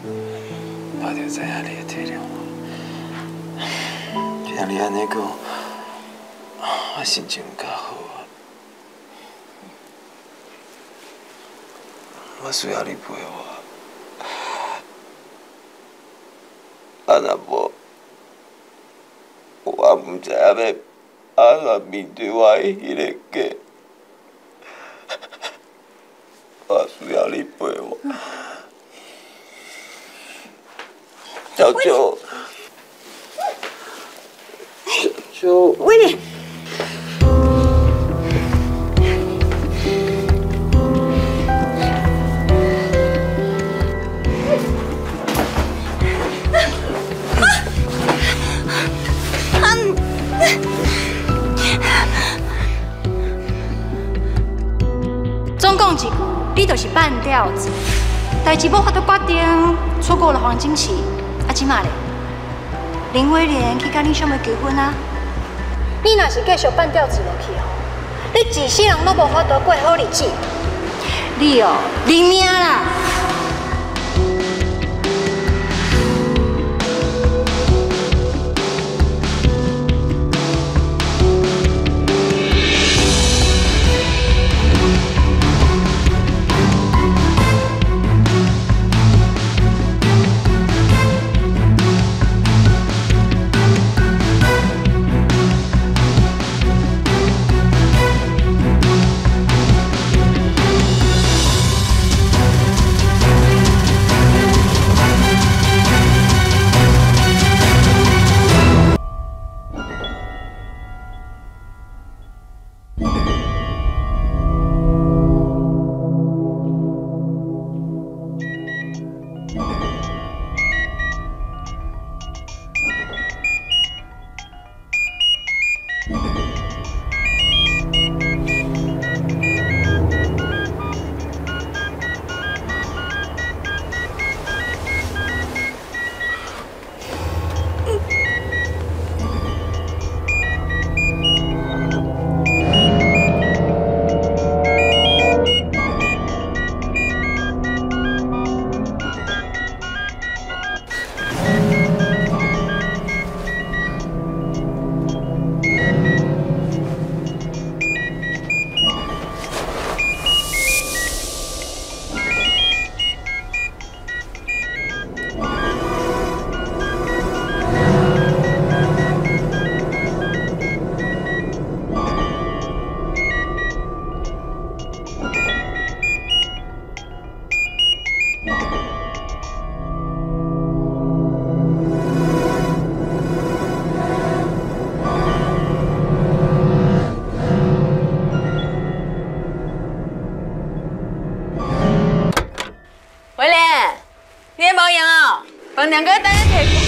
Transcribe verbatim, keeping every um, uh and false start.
我就知影你会体谅我，听你安尼讲，我心情较好啊。我需要你陪我，啊若无，我唔知影要安怎面对我的迄个家。 我需要你陪我，小秋，小秋， 威廉， 总共一句。 你就是半吊子，代志无法度决定，错过了黄金期，啊，即马咧，林威廉去甲你想要结婚啊？你若是继续半吊子落去吼，你一世人都无法度过好日子。你哦，认命啦！ 威廉，你也无用哦，帮两个等下摕。